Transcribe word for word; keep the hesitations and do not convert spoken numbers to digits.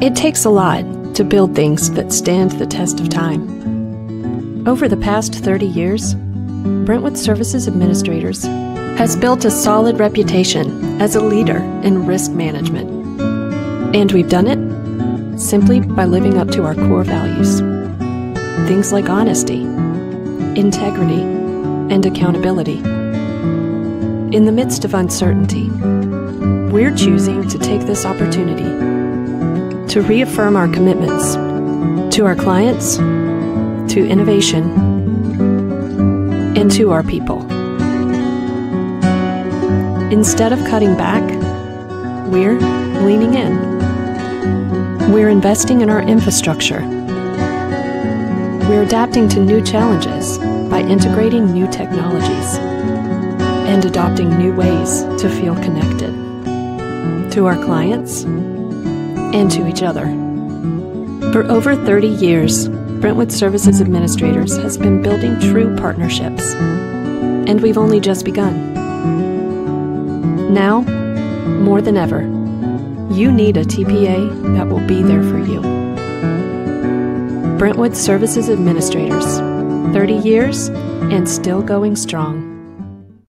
It takes a lot to build things that stand the test of time. Over the past thirty years, Brentwood Services Administrators has built a solid reputation as a leader in risk management. And we've done it simply by living up to our core values. Things like honesty, integrity, and accountability. In the midst of uncertainty, we're choosing to take this opportunity to reaffirm our commitments to our clients, to innovation, and to our people. Instead of cutting back, we're leaning in. We're investing in our infrastructure. We're adapting to new challenges by integrating new technologies and adopting new ways to feel connected to our clients and to each other. For over thirty years, Brentwood Services Administrators has been building true partnerships, and we've only just begun. Now, more than ever, you need a T P A that will be there for you. Brentwood Services Administrators, thirty years and still going strong.